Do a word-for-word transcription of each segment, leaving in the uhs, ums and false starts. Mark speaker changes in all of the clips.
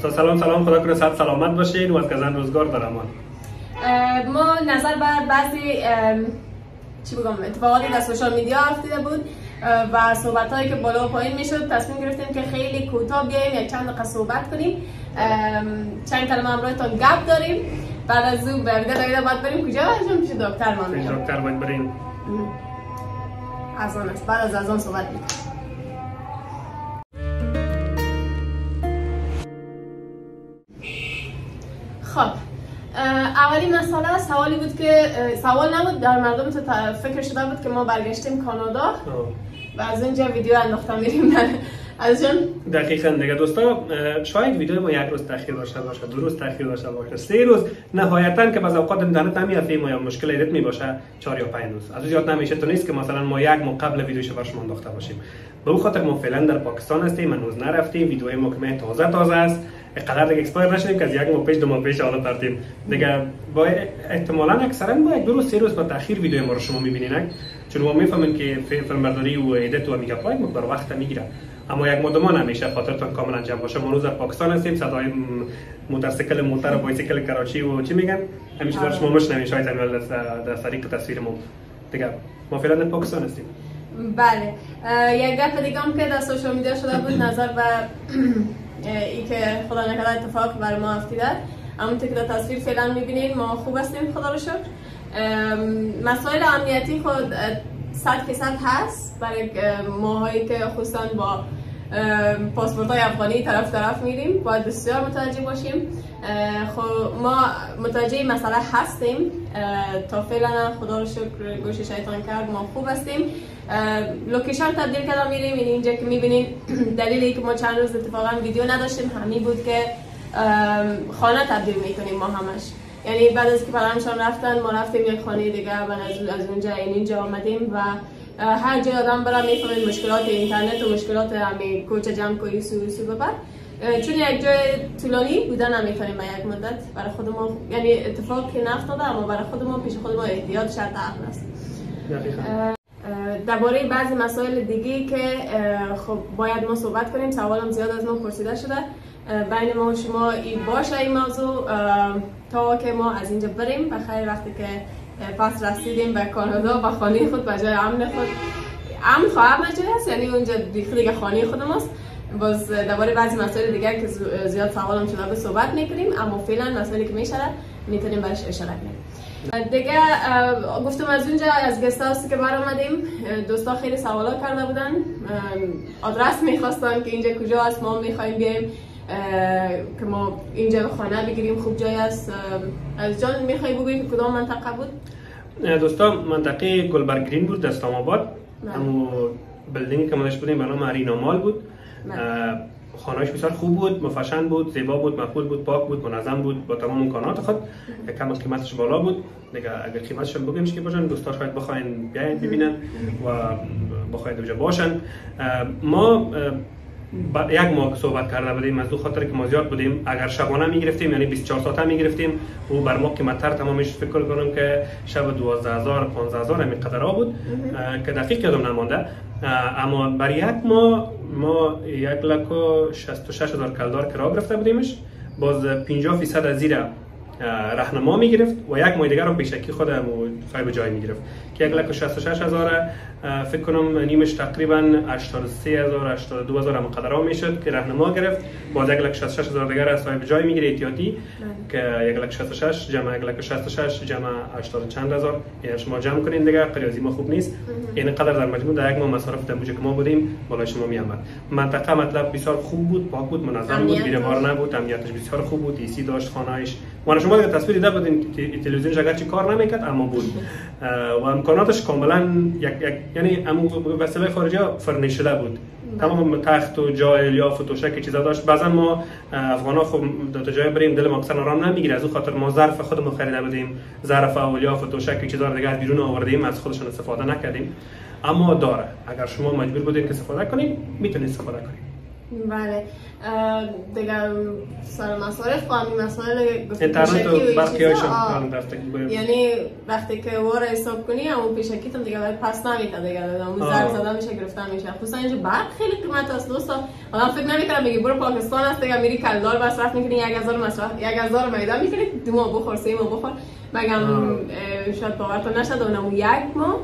Speaker 1: دوستا سلام سلام، خدا کنه صحت سلامت باشین و از گذشته روزگار در امان.
Speaker 2: ما نظر بر بعضی چی بگم اتفاقاتی در سوشال میدیا افتاده بود و صحبت هایی که بالا و پایین میشد، تصمیم گرفتیم که خیلی کوتاه بیایم یک چند دقیقه صحبت کنیم، چند کلمه همراهتان گپ داریم. بعد از اون به دیگه باید بریم کجا؟ چون پیش دکتر ما میریم.
Speaker 1: دکتر باید بریم.
Speaker 2: اذان است، بعد از اذان صحبت میکنیم. خب اولی مسئله سوالی بود که سوال نبود، در مردم تو فکر شده بود که ما برگشتیم کانادا و از اونجا ویدیو انداختم میریم از جان.
Speaker 1: دقیقاً دیگه دوستا، شاید ویدیو ما یک روز تاخیر داشته باشه، دو روز تاخیر داشته باشه، سه روز، نهایتاً که بعض اوقات اینترنت نمیافته یا مشکل ریتمی باشه چهار یا پنج روز. از زیاد نمیشه، تو نیست که مثلا ما یک ماه قبل ویدیوش برای شما انداخته باشیم. به اون خاطر ما فعلا در پاکستان هستیم، هنوز نرفتیم، ویدیوی ما که تازه تازه است، قدر دیگه اکسپایر نشدیم که از یک ماه پیش دو ماه پیش حالا ترتیم دیگه. با احتمالاً اکثرا با یک دو روز سه روز با تاخیر ویدیو ما رو شما میبینین، چون ما میفهمیم که فیلمبرداری و ادیت و میگا پای مقدار وقت میگیره، اما یک ماه دو ماه نمیشه خاطرتون کاملا انجام باشه. ما روز در پاکستان هستیم، صدای موتورسیکل، موتور، بایسیکل کراچی و چی میگن همیشه دارش شما مشنوین، شاید اول در طریق تصویر ما دیگه. ما فعلا در پاکستان هستیم.
Speaker 2: بله، یک گپ دیگه هم که در سوشال میدیا شده بود نظر به ای که خدا نکرده اتفاق برای ما افتاده، همونطور که در تصویر فعلا میبینید ما خوب هستیم خدا رو شکر. مسائل امنیتی خود صد فیصد هست برای ماهایی که خصوصا با پاسپورت های افغانی طرف طرف میریم، باید بسیار متوجه باشیم. خب ما متوجه مسئله هستیم، تا فعلا خدا رو شکر گوش شیطان کرد ما خوب هستیم. لوکیشن تبدیل کردم میریم، این اینجا که میبینید دلیلی که ما چند روز اتفاقا ویدیو نداشتیم همین بود که خانه تبدیل میکنیم ما همش. یعنی بعد از که پدرمشان رفتن ما رفتیم یک خانه دیگه و از اونجا این اینجا آمدیم و هر جای آدم برام میفهمید مشکلات اینترنت و مشکلات همین کوچه جمع کوی سو سو ببر، چون یک جای طولانی بودن نمیتونیم با یک مدت برای خود ما، یعنی اتفاق که نفتاده اما برای خود ما پیش خود ما احتیاط شرط عقل است. درباره بعضی مسائل دیگه که خب باید ما صحبت کنیم، سوالم زیاد از ما پرسیده شده، بین ما و شما این باشه این موضوع تا که ما از اینجا بریم بخیر. وقتی که پس رسیدیم به کانادا و خانه خود به جای امن خود، امن خواهد مجای است، یعنی اونجا دیگه خانه خود ماست. باز درباره بعضی مسائل دیگه که زیاد سوالم شده به صحبت میکنیم، اما فعلا مسائلی که میشه میتونیم برش اشاره کنیم. دیگه گفتم از اونجا از گست هاوسی که بر آمدیم دوستا خیلی سوالا کرده بودن، آدرس میخواستن که اینجا کجا است، ما میخوایم بیایم که ما اینجا خانه بگیریم، خوب جای است. از جان میخوای بگویی کدام منطقه بود؟
Speaker 1: دوستا منطقه گلبرگ گرین بود، اسلام آباد. اما بلدینگی که ما داشت بودیم به نام ارینا مال بود. خانه‌اش بسیار خوب بود، مفشن بود، زیبا بود، مقبول بود، پاک بود، منظم بود با تمام امکانات خود. کم قیمتش بالا بود دیگه. اگر قیمتش هم بگیم که باشن دوستا شاید بخواین بیاین ببینن و بخواید اونجا باشن. ما یک ماه صحبت کرده بودیم از دو خاطر که ما زیاد بودیم، اگر شبانه میگرفتیم یعنی بیست و چهار ساعته میگرفتیم و بر ما قیمت‌تر تمامش فکر کنم که شب دوازده هزار پانزده هزار همین قدرها بود که دقیق یادم نمانده. اما برای یک ماه ما یک لک و شصت و شش هزار کلدار کرا گرفته بودیمش، باز پنجاه درصد از زیر راهنما میگرفت و یک ماه دیگر رو پیشکی خودم صاحب جای میگرفت که یک لک و شصت و شش هزار فکر کنم نیمش تقریبا هشتاد و سه هزار هشتاد و دو هزار هم قدرها میشد که راهنما گرفت، باز یک لک و شصت و شش هزار دیگر صاحب جای میگیره احتیاطی که یک لک و شصت و شش جمع یک لک و شصت و شش جمع هشتاد چند هزار، یعنی شما جمع کنین دیگه قریازی ما خوب نیست. این قدر در مجموع در یک ماه مصارف در بودجه که ما بودیم بالای شما می آمد. منطقه مطلب بسیار خوب بود، پاک بود، منظم بود، بی‌ربار نبود، امنیتش بسیار خوب بود، ایسی داشت خانه‌اش. ما شما دیگه تصویر دیده بودین تلویزیون اگر چی کار نمیکرد اما بود و امکاناتش کاملا یک یعنی امو وسیله خارجی فرنیش شده بود، تمام تخت و جای الیاف و توشک چیزا داشت. بعضا ما افغانا خب دو تا جای بریم دل ما اکثر آرام نمیگیره، از اون خاطر ما ظرف خودمون خریده بودیم، ظرف و الیاف و توشک چیزا دیگه بیرون آوردیم، از خودشون استفاده نکردیم. اما داره، اگر شما مجبور بودید که استفاده کنید میتونید استفاده کنید.
Speaker 2: بله دیگه سر مصارف قانونی مسائل
Speaker 1: اینترنت و برقیاشون
Speaker 2: یعنی وقتی که واره حساب کنی همون پیشکیتون دیگه باید پس نمیده دیگه همون زرد زده میشه گرفتن میشه خصوصا اینجا برق خیلی قیمت است دوستا آدم فکر نمیکنه بگی برو پاکستان است دیگه میری کلدار مصرف میکنی یک هزار مصرف یک هزار میده میکنی دو ماه بخور سه ماه بخور مگم شاید باورتون نشد اونم یک ماه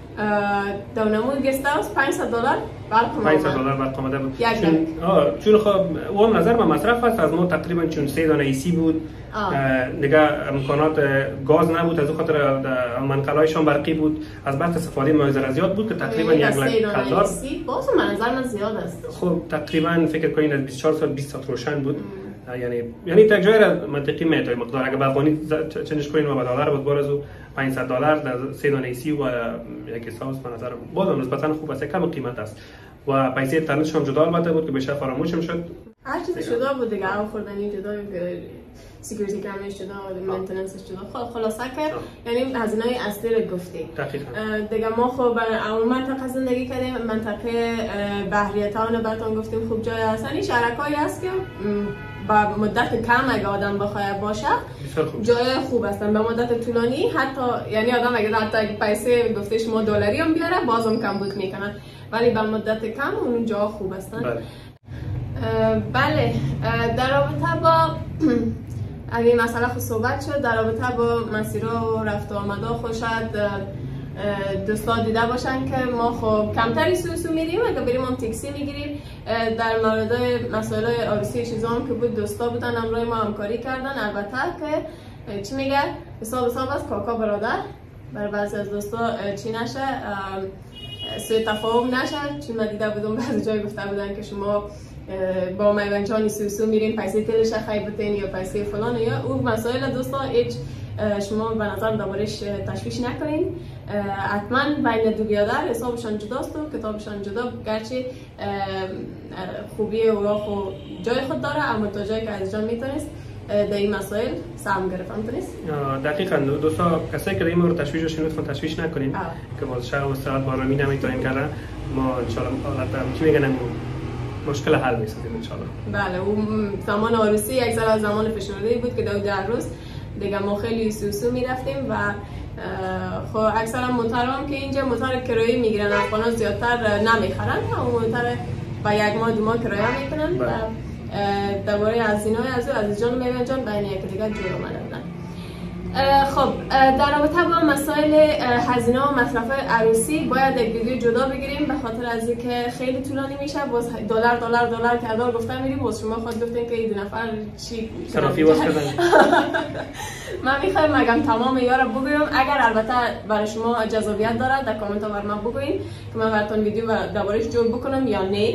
Speaker 2: دونمون گست هاوس پانصد دلار برق
Speaker 1: پانصد دلار برق آمده بود چون آه چون خب اون نظر من مصرف است از ما تقریبا چون سه دانه ایسی بود دیگه امکانات گاز نبود از خاطر منقلهایشان برقی بود از برق استفاده ما زیاد بود که تقریبا یک لک دلار
Speaker 2: باز منظر من زیاد است
Speaker 1: خب تقریبا فکر کنین از بیست و چهار سال بیست ساعت روشن بود یعنی یعنی تا جای را منطقی میتونه مقدار اگه بخونید چنش کنین و دلار بود بارزو پانصد دلار در سه دانه ایسی و یک ساوس به نظر بازم نسبتا خوب است کم قیمت است و پیسه اینترنتش هم جدا البته بود که بشه فراموش شد
Speaker 2: هر چیز جدا بود دیگه او خوردنی جدا سکیوریتی کامرش جدا مینتیننسش جدا خلاصه که یعنی هزینه اصلی رو گفتی دیگه ما خب اون منطقه زندگی کردیم منطقه بحریه تاون براتون گفتیم خوب جای هست این شهرکایی هست که با مدت کم اگه آدم بخواد باشه جای خوب هستن به مدت طولانی حتی یعنی آدم اگه حتی اگه پیسه گفته شما دلاری هم بیاره بازم کم بود میکنن ولی به مدت کم اون جا خوب هستن بله, بله. در رابطه با اگه مسئله خود صحبت شد در رابطه با مسیرها و رفت و آمده خود شاید دوستا دیده باشن که ما خب کمتری سوسو میریم اگه بریم هم تاکسی میگیریم در مورد مسائل عروسی چیزا هم که بود دوستا بودن همراه ما همکاری کردن البته که چی میگه حساب حساب است کاکا برادر بر بعضی از دوستا چی نشه سوء تفاهم نشه چون من دیده بودم بعضی جای گفته بودن که شما با میوانچانی سوسو میرین پیسه تلش خیبتین یا پیسه فلان یا اون مسائل دوستا هیچ شما به نظر دربارش تشویش نکنین حتما بین دو بیادر حسابشان جداست و کتابشان جدا گرچه خوبی اوراق و جای خود داره اما تا جایی که از جان میتونست در این مسائل سهم گرفتن تونست
Speaker 1: دقیقاً دوستا کسایی که در این مورد تشویش رو لطفاً تشویش نکنین که باز شهر و استراحت بارمی نمیتونیم کردن ما انشاءالله چی میگن مشکل حل میسازیم انشاءالله
Speaker 2: بله اون زمان عروسی یک ذره زمان فشرده بود که دو ده روز دیگه ما خیلی سوسو میرفتیم و خب اکثرا موترام که اینجا موتر کرایه میگیرن افغانا زیادتر نمیخرن اون موتر با یک ماه دو ماه کرایه میکنن و درباره هزینه از او از جان میوان جان بین یک دیگه جور اومده بودن خب در رابطه با مسائل هزینه و مصرف عروسی باید یک ویدیو جدا بگیریم به خاطر از اینکه خیلی طولانی میشه باز دلار دلار دلار که دلار گفتن میریم باز شما خود گفتین که این دو نفر چی
Speaker 1: صرافی واسه بزنید
Speaker 2: من میخوایم اگم تمام یارا بگویم اگر البته برای شما جذابیت داره در کامنت ها بر من بگوین که من براتون ویدیو دربارش جور بکنم یا نه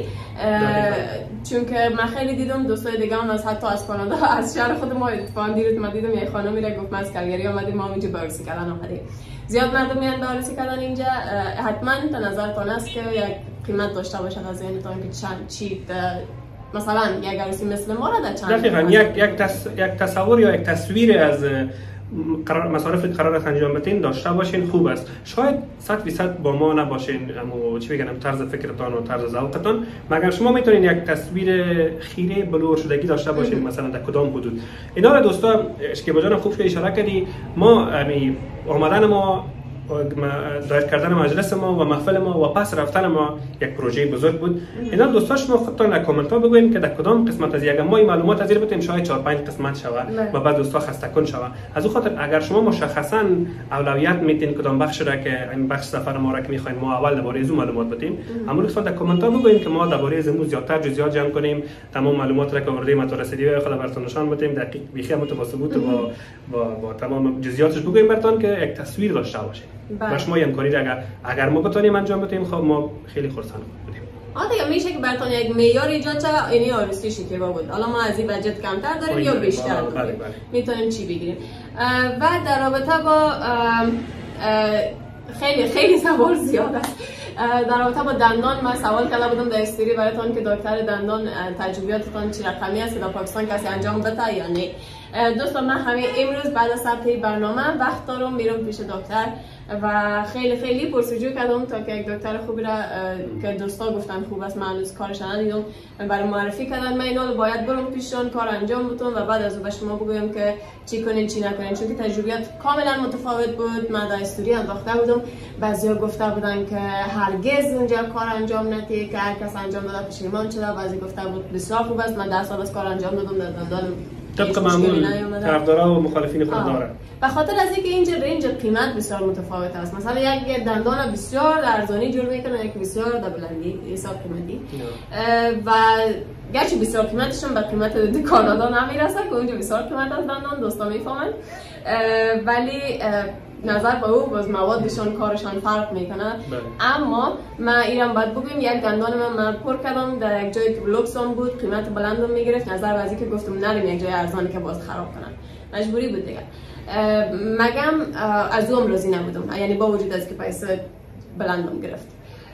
Speaker 2: چون که من خیلی دیدم دوستای دیگه هم از حتی از کانادا از شهر خود ما اتفاقا دیروز من دیدم یک خانمی را گفت من از کلگری اومدیم ما اینجا عروسی کردن اومدیم زیاد مردم میان به عروسی کردن اینجا حتما تا نظرتان است که یک قیمت داشته باشه از ذهنتان که چند چی مثلا یک عروسی مثل ما را در چند
Speaker 1: دقیقاً یک یک تص... یک تصور یا یک تصویر از قرار مصارف قرار انجام بدین داشته باشین خوب است شاید صد فیصد با ما نباشین اما چی بگم طرز فکرتان و طرز ذوقتان مگر شما میتونین یک تصویر خیره بلور شدگی داشته باشین مثلا در کدام حدود اینا را دوستا اشکی بجان خوب که اشاره کردی ما یعنی آمدن ما دایر کردن مجلس ما و محفل ما و پس رفتن ما یک پروژه بزرگ بود اینا دوستا شما خودتان در کامنت ها بگوین که در کدام قسمت از یک ما معلومات از این بتیم شاید چهار پنج قسمت شود و بعد دوستا خسته کن شود از اون خاطر اگر شما مشخصا اولویت میدین کدام بخش را که این بخش سفر ما را که میخوایم ما اول درباره از معلومات بدیم اما لطفا در کامنت ها بگوین که ما درباره از امروز زیادتر جزئیات جمع کنیم تمام معلومات را که آوردیم تا رسیدی و خلا براتون نشان بدیم دقیق بیخی متوسط با با با تمام جزئیاتش بگویم براتون که یک تصویر داشته باشه و شما این کاری اگر اگر ما بتونیم انجام بدیم خب ما خیلی خرسند بودیم.
Speaker 2: آه دیگه میشه که براتون یک معیار ایجاد شه اینی عروسی شکیبا بود. حالا ما از این بجت کمتر داریم یا بیشتر داریم. میتونیم چی بگیریم. و در رابطه با خیلی خیلی سوال زیاد است. در رابطه با دندان من سوال کرده بودم در استوری براتون که دکتر دندان تجربیاتتون چی رقمی است در پاکستان کسی انجام بده یا نه. دوستان من همین امروز بعد از ثبت برنامه وقت دارم میرم پیش دکتر و خیلی خیلی پرسجو کردم تا که یک دکتر خوبی را که دوستا گفتن خوب است، من هنوز کارش ندیدم، برای معرفی کردن. من اینا رو باید برم پیششون کار انجام بدم و بعد از اون به شما بگویم که چی کنین چی نکنین، چون که تجربیات کاملا متفاوت بود. من در استوری انداخته بودم، بعضیا گفته بودن که هرگز اونجا کار انجام ندید که هر کس انجام داده پشیمان شده، بعضی گفته بود بسیار خوب است. من ده سال از کار انجام دادم، در دندانم
Speaker 1: طبق معمول طرفدارا و مخالفین خود داره.
Speaker 2: به خاطر از اینکه اینجا رنج قیمت بسیار متفاوت است. مثلا یک دندان بسیار ارزانی جور میکنه، یک بسیار در بلندی حساب قیمتی و گرچه بسیار قیمتشون به قیمت کانادا نمیرسه که اونجا بسیار قیمت از دندان دوستا میفهمن، ولی نظر به او باز موادشون کارشان فرق میکنه. اما من ایران باید بگویم یک دندان من من پر کردم در یک جای که لوکسون بود، قیمت بلندم میگرفت، نظر به ازی که گفتم نریم یک جای ارزانی که باز خراب کنن، مجبوری بود دیگه. مگم از اون راضی نبودم، یعنی با وجود از که پیسه بلندم گرفت.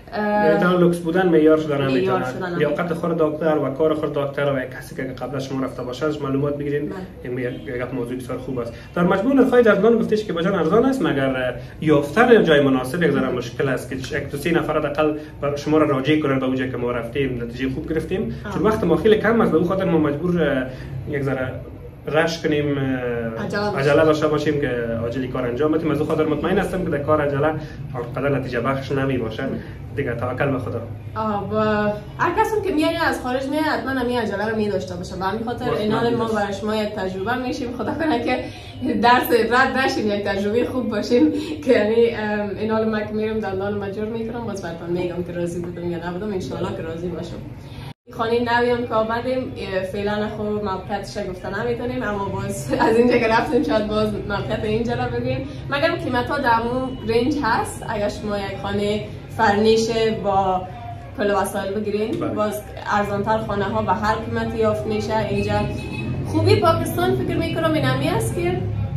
Speaker 1: در لوکس بودن معیار شدن نمیتونه. لیاقت خود دکتر و کار خود دکتر و کسی که قبل از شما رفته باشه از معلومات بگیرید. این یک موضوع بسیار خوب است. در مجموع نرخ‌های دندان گفتش که بجان ارزان است، مگر یافتن جای مناسب یک ذره مشکل است که یک دو سه نفر حداقل شما را راجع کنن به اونجا که ما رفتیم نتیجه خوب گرفتیم. چون وقت ما خیلی کم است، به خاطر ما مجبور یک ذره رش کنیم، عجله داشته باشیم که عاجلی کار انجام بدیم. از اون خاطر مطمئن هستم که در کار عجله آنقدر نتیجه بخش نمی باشه. دیگه توکل به خدا.
Speaker 2: آه و هر کسی که میاد از خارج میاد حتما همین عجله رو می داشته باشه. به همین خاطر اینا ما برای شما یک تجربه میشیم، خدا کنه که درس رد نشیم، یک تجربه خوب باشیم که یعنی اینا رو من که میرم دندان مجبور میکنم، باز براتون میگم که راضی بودم یا نبودم، ان شاء الله که راضی باشم. خانه نویم که آمدیم فعلا خوب موقعیتش گفته نمیتونیم، اما باز از اینجا که رفتیم شاید باز موقعیت اینجا رو بگیم. مگر قیمت ها در اون رنج هست، اگر شما یک خانه فرنیش با کل وسایل بگیرین باز ارزانتر خانه ها به هر قیمتی یافت میشه اینجا. خوبی پاکستان فکر میکنم این همی است که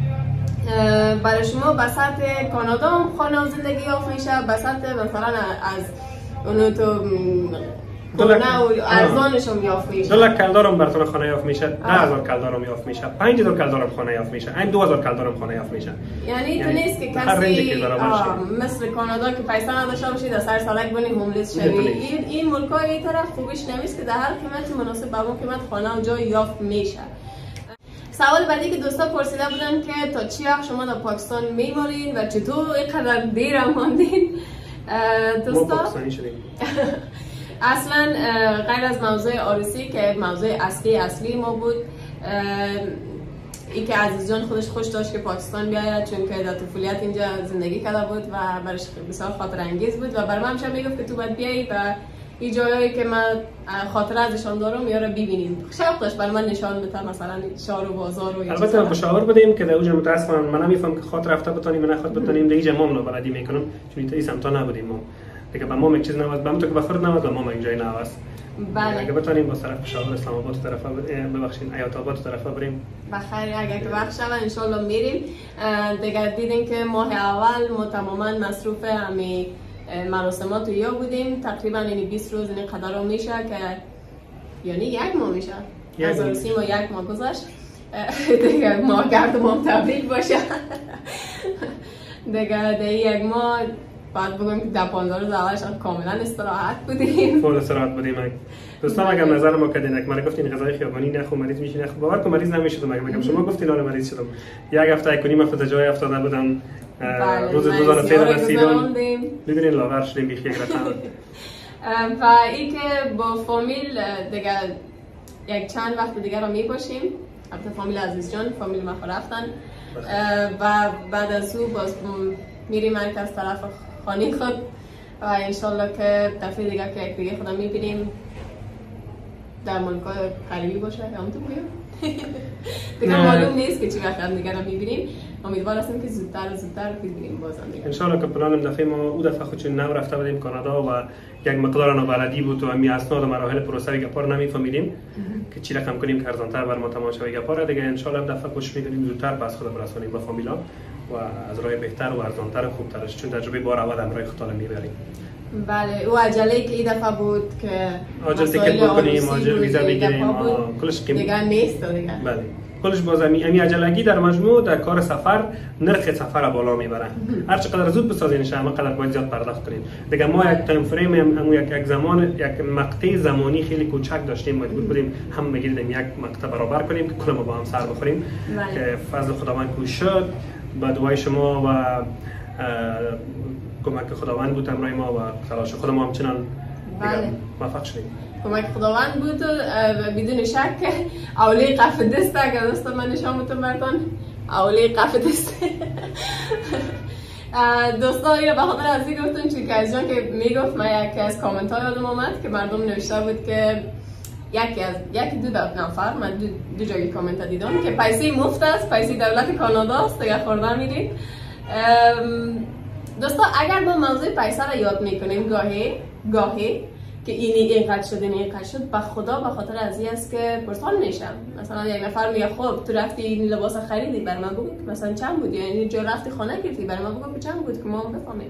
Speaker 2: برای شما بسط کانادا هم خانه و زندگی یافت میشه، بسط مثلا از اونو تو نه ارزانشون یافت میشه.
Speaker 1: دو لک کلدارم براتون خانه یافت میشه، ده هزار کلدارم یافت میشه، پنج هزار کلدارم خانه یافت میشه، این دو هزار کلدارم خانه یافت میشه.
Speaker 2: یعنی تو نیست که کسی مثل کانادا که پیسه نداشته باشید از هر سالک بنی هوملس شوی. این این ملکای این طرف خوبیش نمیست که در هر قیمتی مناسب به اون قیمت خانه و جای یافت میشه. سوال بعدی که دوستا پرسیده بودن که تا چی وقت شما در پاکستان میمونین و چطور اینقدر دیر ماندین؟ دوستا اصلا غیر از موضوع عروسی که موضوع اصلی اصلی ما بود، ای که عزیز جان خودش خوش داشت که پاکستان بیاید چون که در طفولیت اینجا زندگی کرده بود و برایش بسیار خاطر انگیز بود و برای من همیشه میگفت که تو باید بیایی و این جایی که من خاطره ازشان دارم یا رو ببینیم. شوق داشت برای من نشان بده مثلا شهر و بازار و
Speaker 1: البته مشاور بدیم که در اونجا متاسفانه من نمیفهم که خاطر رفته بتونیم من نخواد بتونیم دیگه ما منو بلدی میکنم چون این سمتا نبودیم ما دیگه با ما یک چیز نواز بهم تو که بخورد نواز ما اینجای نواز.
Speaker 2: بله
Speaker 1: اگه بتونیم با طرف پشاور اسلام آباد طرف ببخشید حیات آباد طرف بریم
Speaker 2: بخیر. اگه که وقت شود ان شاء الله میریم. دیگه دیدین که ماه اول ما تماما مصروف همین مراسمات یا بودیم، تقریبا یعنی بیست روز این قدر میشه که یعنی یک ماه میشه از عروسی ما یک ماه گذشت. دیگه ما گرد ما تبریک باشه. دیگه دیگه یک ماه بعد بگم که در پانزده روز اولش کاملا استراحت بودیم.
Speaker 1: فول استراحت بودیم. دوستان اگر نظر ما کردین که من گفتین غذای خیابانی نخو مریض میشین نخو باور کن مریض نمیشدم. اگه میگم شما گفتین آره مریض شدم. یک هفته کنیم هفته جای افتاده بودم. روز روزانه فعلا رسیدم. ببینین لاغر شدیم بیخی یک رقم.
Speaker 2: و این که با فامیل دیگه یک چند وقت دیگه رو میباشیم. البته فامیل عزیز جان فامیل ما رفتن و بعد از او باز میریم مرکز طرف خانه خود و انشالله که دفعه دیگه که یک دیگه خودم میبینیم در ملکای قریبی باشه هم تو بگیم دیگه معلوم نیست که چی وقت هم دیگه رو میبینیم. امیدوار هستم که زودتر و زودتر ببینیم بازم دیگه
Speaker 1: انشالله که پلانم دفعه ما او دفعه خود چون نو رفته بودیم کانادا و یک مقدار نابلدی بود و می اسناد و مراحل پروسه گپار نمیفهمیدیم که چی رقم کنیم که ارزان‌تر بر ما تماشای گپار دیگه انشالله دفعه کوشش میکنیم زودتر پس خود برسونیم با فامیلا و از راه بهتر و ارزان‌تر و خوبترش چون تجربه بار اول امرای خطا میبریم.
Speaker 2: بله و عجله که این دفعه بود که
Speaker 1: آجل تیکت بکنیم، آجل ویزا بگیریم، کلش قیمت
Speaker 2: دیگه نیست دیگه.
Speaker 1: بله. کلش باز امی امی عجلگی در مجموع در کار سفر نرخ سفر بالا میبره. هر چقدر زود بسازینش همه قدر باید زیاد پرداخت کنیم. دیگه ما یک تایم فریم هم یک یک زمان یک مقطع زمانی خیلی کوچک داشتیم، مجبور بودیم هم بگیریم یک مقطع برابر کنیم که کلمو با هم سر بخوریم. که فضل خداوند کوش شد، با دعای شما و کمک خداوند بود همراه ما و تلاش خود ما همچنان موفق شدیم.
Speaker 2: کمک خداوند بود و بدون شک اولی قف دست اگر دست من نشان بودم براتون اولی قف دست. دوستان اینو به خاطر از این گفتم چون که از جان که میگفت من یکی از کامنت ها یادم آمد که مردم نوشته بود که یکی از یکی دو نفر من دو, دو جایی کامنت دیدم که پیسه مفت است، پیسه دولت کانادا است دیگه خوردن میدید. دوستان اگر با موضوع پیسه را یاد میکنیم گاهی گاهی که اینی اینقدر شد این اینقدر شد به خدا به خاطر از این است که پرسان میشم. مثلا یک نفر میگه خب تو رفتی این لباس خریدی بر من بگو مثلا چند بود، یعنی جو رفتی خانه گرفتی بر من بگو چند بود که ما بفهمیم.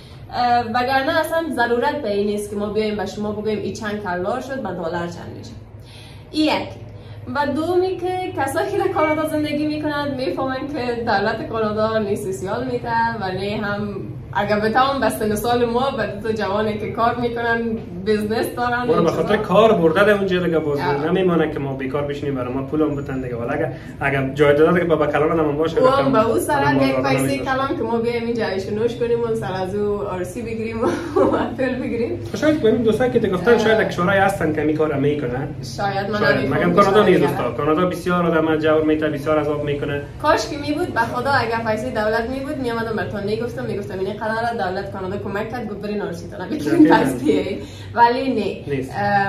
Speaker 2: وگرنه اصلا ضرورت به این نیست که ما بیایم به شما بگویم این چند کلار شد و دلار چند میشه. یک و دومی که کسایی که در کانادا زندگی میکنند میفهمند که دولت کانادا نه سوسیال میده و نه هم اگر بتاون بسته سال ما به تو جوانی که کار میکنن بیزنس دارن
Speaker 1: ما به خاطر کار برده ده اونجا دیگه باز نمیمونه که ما بیکار بشینیم برای ما پولم بتن دیگه. ولی اگر اگر جای داده که بابا کلان هم باشه
Speaker 2: و با او سر یک پیسه کلان که ما بیایم اینجا نوش کنیم و سر از او آرسی بگیریم و اپل بگیریم.
Speaker 1: شاید ببین دوستا که گفتن شاید کشورهای هستن که می کارو میکنن.
Speaker 2: شاید من
Speaker 1: مگم کانادا نیست دوستا. کانادا بسیار آدم جور میته، بسیار عذاب میکنه.
Speaker 2: کاش که می بود به خدا اگر پیسه دولت می بود میامدم براتون میگفتم میگفتم این قراره دولت کانادا کمک کرد گفت برین آرسی تا نبیتونین پس بیایی، ولی نه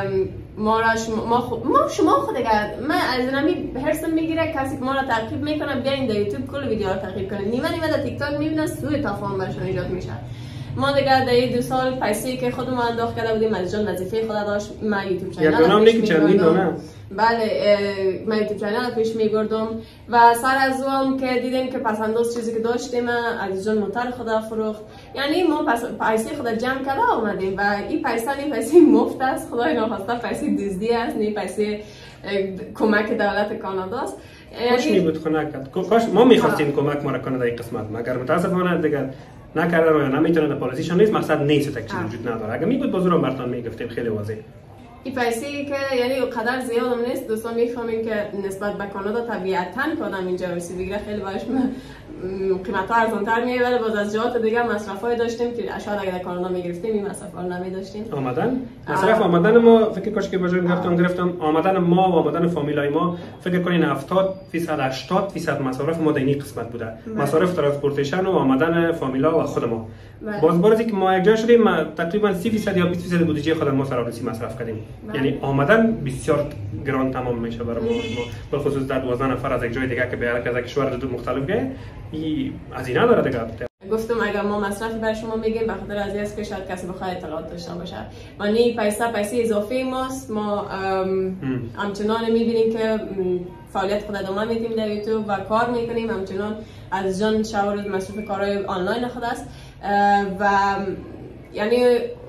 Speaker 2: ما را شما ما, خو... ما شما خود اگر من از نمی هرسم میگیره کسی که ما را تعقیب میکنه بیاین در یوتیوب کل ویدیو را تعقیب کنه. نیمه نیمه در تیک تاک میبینن سوء تفاهم برشون ایجاد میشه. ما دیگه در این دو سال پیسه که خودمون انداخت کرده بودیم از جان وظیفه خود داشت ما یوتیوب چنل پیش میبردم. بله من یوتیوب چنل پیش میبردم و سر از اون که دیدیم که پس انداز چیزی که داشتیم از جان موتر خدا فروخت. یعنی ما پس پیسه خود جمع کرده آمدیم و این پیسه نه پیسه مفت است، خدای ناخواسته پیسه دزدی است، نه پیسه کمک دولت کانادا است.
Speaker 1: کاش می بود خنک کرد. کاش ما می‌خواستیم کمک ما را کنه در این قسمت، مگر متاسفانه دیگه نکرده رو یا نمیتونه، پالیسیشن نیست، مقصد نیست تک چیز وجود نداره. اگه می بود بازورم براتون میگفتیم خیلی واضح.
Speaker 2: این پیسه که یعنی قدر زیاد هم نیست. دوستان میفهمین که نسبت به کانادا طبیعتاً کدام اینجا رسی بگیره خیلی باش قیمتا ارزان‌تر میاد، ولی باز از جهات دیگه مصرفای داشتیم که شاید اگه در کانادا میگرفتیم این مصرفا رو نمی‌داشتیم.
Speaker 1: آمدن مصرف آمدن ما فکر کاش که بجای گرفتم گرفتم آمدن ما و آمدن فامیلای ما فکر کنین هفتاد درصد هشتاد درصد مصارف ما در این قسمت بوده. مصارف ترانسپورتیشن و آمدن فامیلا و خود ما. باز بارزی که ما یک جا شدیم تقریبا سی درصد یا بیست درصد بودجه خود ما سرارسی مصرف کردیم. یعنی آمدن بسیار گران تمام میشه برای ما، به خصوص در دوازده نفر از یک جای دیگه که به هر کشور دو مختلف گه این هزینه داره دیگه.
Speaker 2: گفتم اگر ما مصرفی بر شما میگیم به خاطر از اینکه شاید کسی بخواد اطلاعات داشته باشه. معنی پیسه پیسه اضافه ماست. ما همچنان میبینیم که فعالیت خود ادامه میدیم در یوتیوب و کار میکنیم، همچنان از جان شاور مصرف کارهای آنلاین خود است و یعنی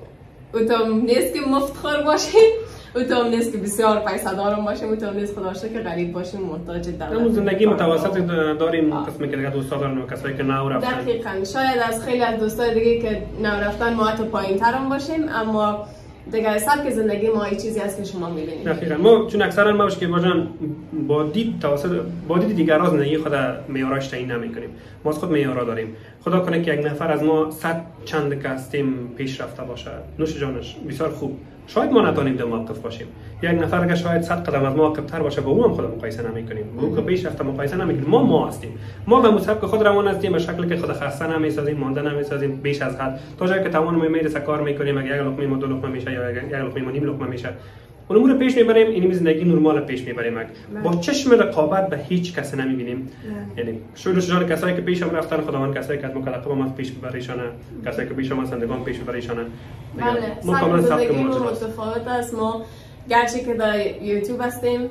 Speaker 2: اوتام نیست که مفت خور باشیم، اوتام نیست که بسیار پیسه دارم باشیم، اوتام نیست خدا شکر که غریب باشیم محتاج دولت.
Speaker 1: اما زندگی متوسط داریم قسمی که دیگه دوستا دارن و کسایی که نو رفتن.
Speaker 2: دقیقاً شاید از خیلی از دوستای دیگه که نو رفتن ما حتی پایین‌تر هم باشیم، اما دیگه سبک زندگی ما این چیزی است که شما می‌بینید.
Speaker 1: دقیقاً ما چون اکثرا ما که واجن با دید توسط با دید دیگر از زندگی خود معیارش تعیین نمی‌کنیم. ما خود معیارا داریم. خدا کنه که یک نفر از ما صد چند که هستیم پیش رفته باشه. نوش جانش بسیار خوب. شاید ما نتونیم در موقف باشیم. یک نفر که شاید صد قدم از ما عقب‌تر باشه با او هم خود مقایسه نمی‌کنیم. او که پیش رفته مقایسه نمی‌کنیم. ما ما هستیم. ما به مسابقه خود روان هستیم به شکلی که خود خسته نمی‌سازیم، مانده نمی‌سازیم بیش از حد. تا جایی که توان می‌رسه کار می‌کنیم، اگه یک لقمه ما دو لقمه میشه یا یک لقمه ما نیم لقمه میشه. اون امور پیش میبریم، این زندگی نرمال پیش میبریم. با چشم رقابت به هیچ کس نمیبینیم. یعنی شروع شجار کسایی که پیشم رفتن خداوند کسایی که مکلفه ما پیش ببریشانه، کسایی که پیش ما زندگان پیش ببریشانه.
Speaker 2: بله، سبک زندگی متفاوت است. ما گرچه که در یوتیوب هستیم،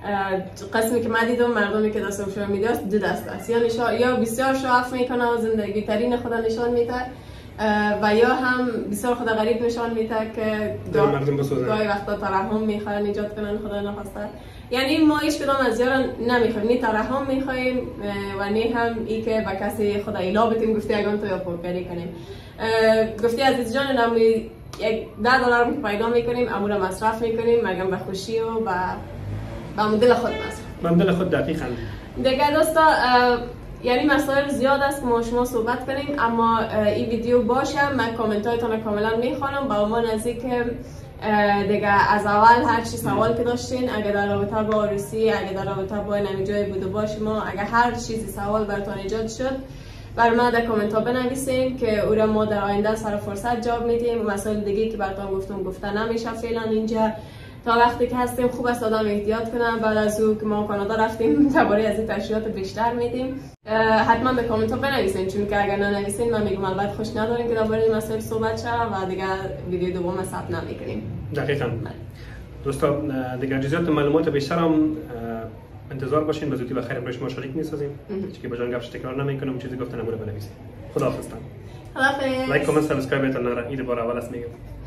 Speaker 2: قسمی که من دیدم مردمی که در سوشال میدیا دو دست است، یا نشان یا بسیار شعاف میکنه و زندگی ترین خود نشان میده، و یا هم بسیار خدا غریب نشان میده که
Speaker 1: مردم بسوزن،
Speaker 2: گاهی وقتا ترحم میخوان ایجاد کنن خدا نخواسته. یعنی ما هیچ کدام از یاران نمیخوایم، نه ترحم میخوایم و نه هم ای که به کسی خدا ایلا بتیم گفتی اگان تو یا پرکاری کنیم. گفتی عزیز جان نمی یک ده دلار که پیدا میکنیم امور مصرف میکنیم مگم به خوشی و به به دل خود مصرف
Speaker 1: به دل خود. دقیقاً
Speaker 2: دیگه دوستا یعنی مسائل زیاد است که ما شما صحبت کنیم، اما این ویدیو باشه من کامنت هایتان کاملا میخوانم. با عنوان از اینکه دیگه از اول هر چی سوال که داشتین، اگه در رابطه با عروسی، اگه در رابطه با نمی جای بود و باش ما، اگه هر چیزی سوال براتون ایجاد شد بر ما در کامنت ها بنویسین که او را ما در آینده سر فرصت جواب میدیم. و مسائل دیگه که براتون گفتم گفته نمیشه فعلا اینجا، تا وقتی که هستیم خوب است آدم احتیاط کنم. بعد از او که ما کانادا رفتیم درباره از این تشریحات بیشتر میدیم. حتما به کامنت ها بنویسین، چون که اگر ننویسین من میگم البته خوش نداریم که درباره این مسائل صحبت شه و دیگه ویدیو دوم ثبت نمیکنیم.
Speaker 1: دقیقاً. دوستا دیگه جزئیات معلومات بیشتر هم انتظار باشین، به زودی بخیر امروز ما شریک میسازیم که بجان گپش تکرار نمیکنم، چیزی گفتن نمونه بنویسین. خداحافظ.
Speaker 2: خداحافظ.
Speaker 1: لایک کامنت سابسکرایب تا نره. این بار اول است میگم.